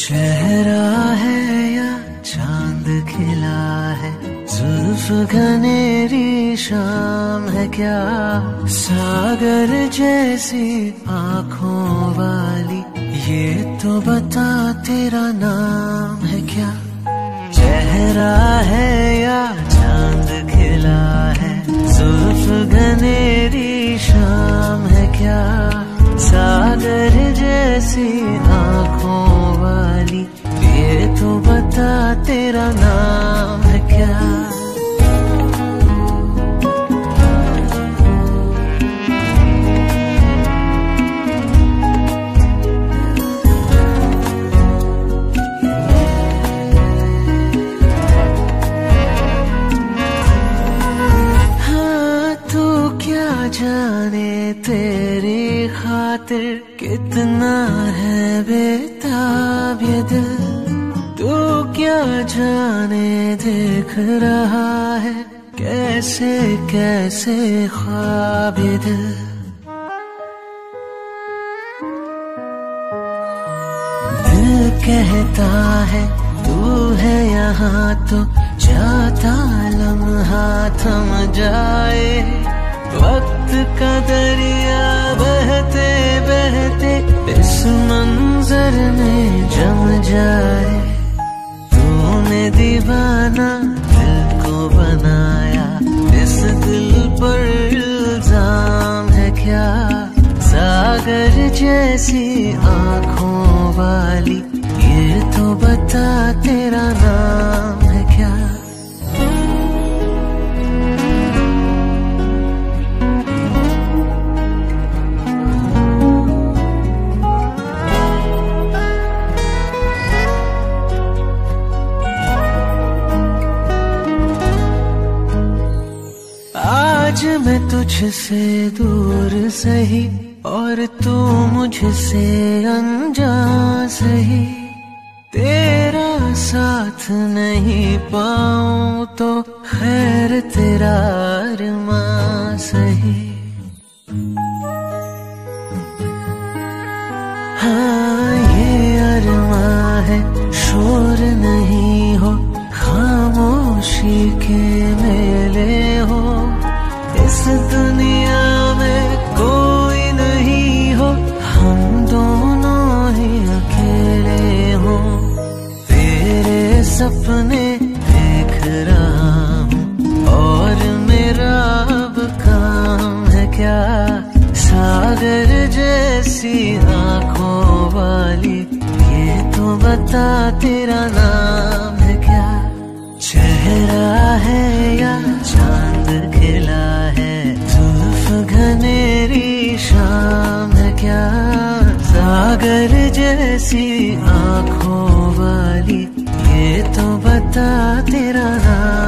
चेहरा है या चांद खिला है, जुल्फ घनेरी शाम है क्या, सागर जैसी आँखों वाली, ये तो बता तेरा नाम है क्या। चेहरा है या चांद खिला है, जुल्फ घनेरी शाम है क्या, सागर जैसी आँखों वाली, ये तो बता तेरा नाम है क्या। जाने तेरी खातिर कितना है बेताब ये दिल, तू क्या जाने देख रहा है कैसे कैसे ख्वाब ये दिल। दिल कहता है तू है यहाँ तो जाता लम्हा थम जाए, वक्त का दरिया बहते बहते इस मंजर में जम जाए। तूने दीवाना दिल को बनाया, इस दिल पर इल्जाम है क्या, सागर जैसी आँखों वाली, ये तो बता तेरा नाम है क्या। आज मैं तुझसे दूर सही और तू मुझसे अनजान सही, तेरा साथ नहीं पाऊं तो खैर तेरा अरमां सही। हाँ ये अरमां है शोर नहीं हो, खामोशी के मेले हो, इस दुनिया में कोई नहीं हो, हम दोनों ही अकेले हो। तेरे सपने देख रहा हूँ और मेरा अब काम है क्या, सागर जैसी आँखों वाली, ये तो बता तेरा नाम है क्या। चेहरा है या चांद खिला है, जुल्फ घनेरी शाम है क्या, सागर जैसी आँखों वाली, ये तो बता तेरा नाम।